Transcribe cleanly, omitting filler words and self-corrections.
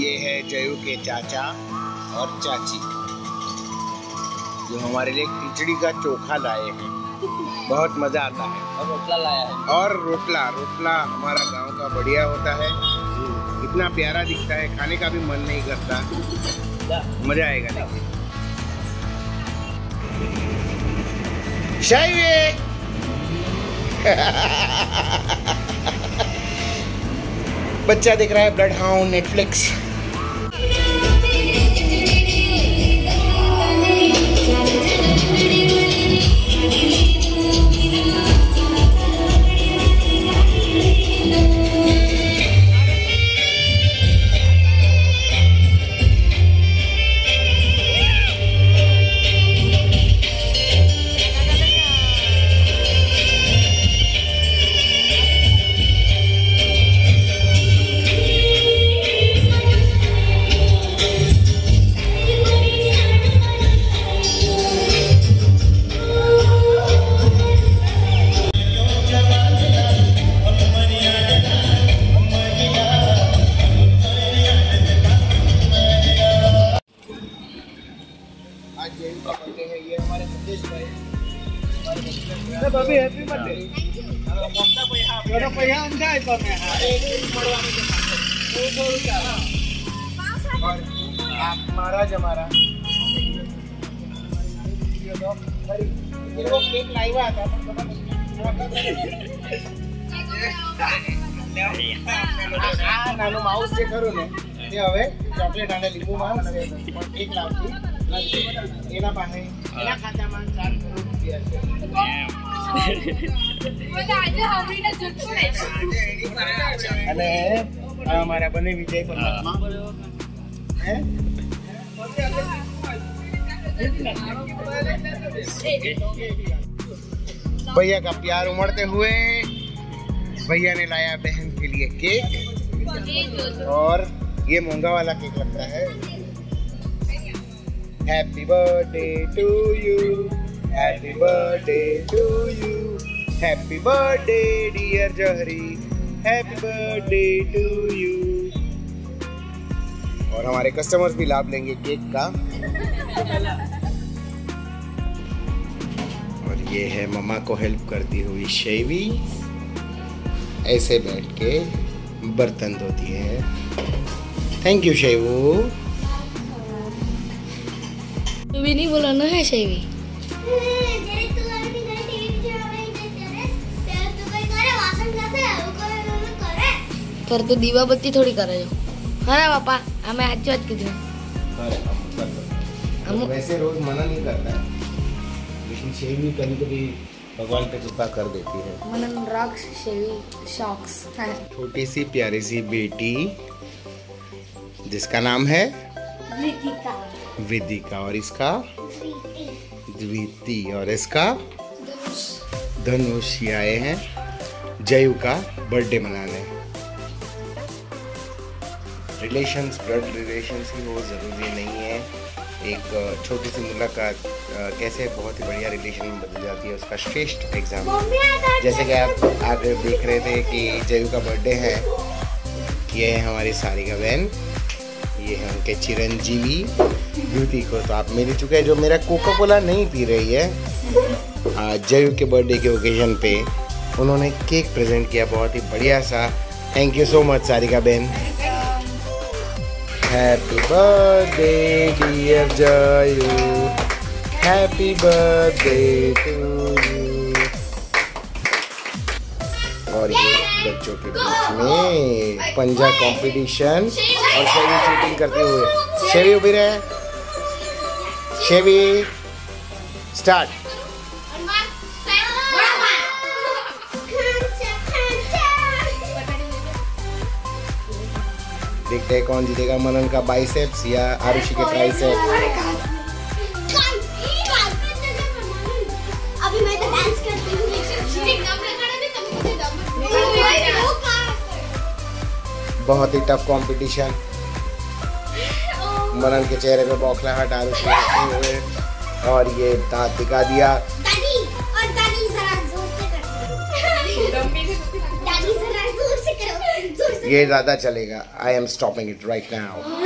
ये है जयू के चाचा और चाची जो हमारे लिए खिचड़ी का चोखा लाए हैं। बहुत मजा आता है। और रोटला लाया है। और रोटला हमारा गांव का बढ़िया होता है, इतना प्यारा दिखता है, खाने का भी मन नहीं करता। मजा आएगा। देखिए बच्चा देख रहा है ब्लड हाउंड नेटफ्लिक्स। अभी हैप्पी बर्थडे महाराज हमारा केक लाइवा आता નાનું માઉસ જે ખરું ને તે હવે ચોકલેટ અને લીંબુ માઉસ કેક લાવતી એના પાસે એના ખાતામાં 4 કરોડ રૂપિયા છે। અને અમારા બંને વિજય પરમાત્મા હે भैया का प्यार उमड़ते हुए भैया ने लाया बहन के लिए केक, और ये महंगा वाला केक लगता है। Happy birthday to you, happy birthday to you, happy birthday dear Jahri, happy birthday to you. और हमारे कस्टमर्स भी लाभ लेंगे केक का। और ये है मम्मा को हेल्प करती हुई शेवी, ऐसे बैठ के बर्तन धोती है। Thank you Shevu. तू भी नहीं बोला ना है शेवी। कर तो दीवा बत्ती थोड़ी करे जो। हाँ पापा हमें आज बात की थी। हम वैसे रोज मना नहीं करता है, लेकिन शेवी कभी कभी भगवान पे कृपा कर देती है। Manan rocks Shevi shocks. छोटी सी प्यारी सी बेटी जिसका नाम है विदिका, और इसका द्विति, और इसका धनुष। आए हैं जयू का बर्थडे मनाने। रिलेशंस ब्लड रिलेशंस ही हो ज़रूरी नहीं है। एक छोटी सी मुलाकात कैसे बहुत ही बढ़िया रिलेशन में बदल जाती है, उसका श्रेष्ठ एग्जाम्पल। जैसे कि आप आगे देख रहे थे कि जयू का बर्थडे है। ये है हमारी सारिका बहन, ये है उनके चिरंजीवी ब्यूटी को तो आप मिल चुके हैं, जो मेरा कोका कोला नहीं पी रही है। आज जयू के बर्थडे के ओकेजन पे उन्होंने केक प्रेजेंट किया, बहुत ही बढ़िया सा। Thank you so much Sarika बहन। Happy birthday dear Jayu, happy birthday to you. और ये बच्चों के बीच में पंजा कंपटीशन, और शेवी शूटिंग करते हुए। शेवी उभी रहे, शेवी स्टार्ट। देखते हैं कौन जीतेगा, मनन का बाइसेप्स या आरुषि के ट्राइसेप्स। अभी मैं तो डांस करती हूँ। बहुत ही टफ कंपटीशन। मनन के चेहरे पे बौखलाहट, आरुषि देखते हुए, और ये दांत दिखा दिया। ये ज़्यादा चलेगा. I am stopping it right now.